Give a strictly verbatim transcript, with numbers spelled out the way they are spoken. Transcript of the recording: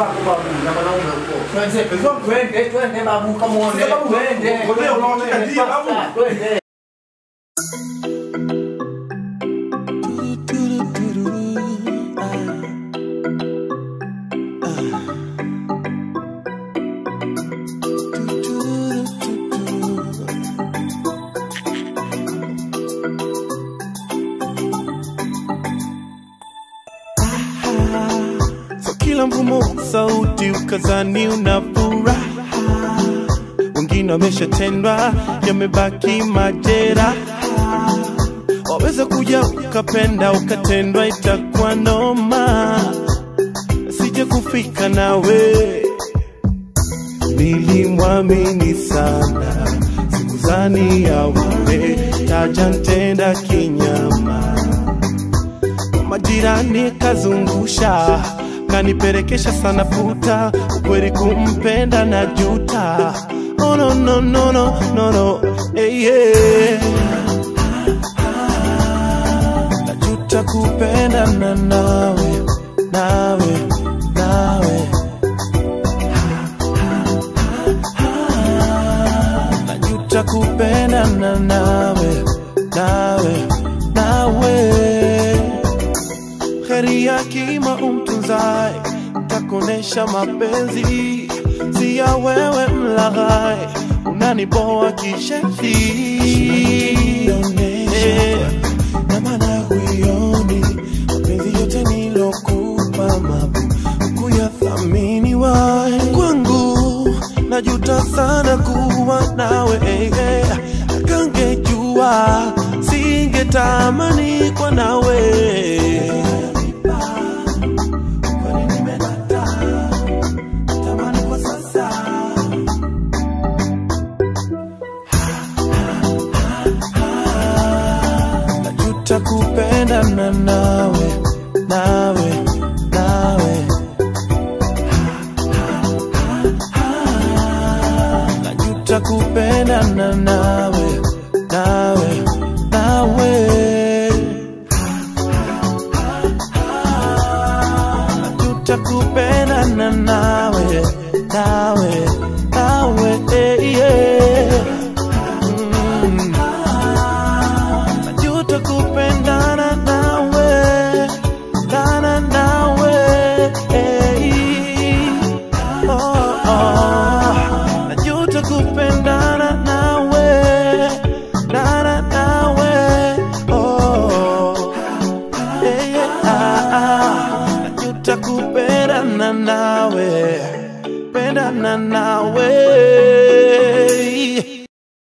wako babu na mwanaume huko. Twende, twende, twende babu kama uone. Twende. Ngoja unaona ndio babu. Twende. Kila mvumo sauti ukazani unafuraha, wengine wameshatendwa yamebaki majera. Waweza kuja ukapenda ukatendwa itakuwa noma, sije kufika nawe. Nilimwamini sana sikuzani ya wewe taja ntenda kinyama. Majirani kazungusha kaniperekesha sana puta, ukweli kumpenda najuta. Oh no no no no no no, hey yeah. Najuta kupenda na nawe, nawe, nawe. Najuta kupenda na nawe, nawe, nawe. Kheri ya kima umtunzai, takonesha mapenzi. Siya wewe mlaghai, unaniboa kishefi. Na maana huyoni mapenzi yote nilokupa mabu kuyathamini wai. Kwangu najuta sana kuwa nawe, kangejua singetamani kwa nawe. Kupenda na nawe, nawe, nawe. Najuta kupenda na nawe, nawe, nawe. Najuta kupenda na nawe, nawe, nawe, yeah. Kupendana nawe, dana nawe, hey. Oh, oh. Najuta kupendana nawe, dana nawe, oh. Hey, yeah. Najuta kupendana nawe, pendana nawe.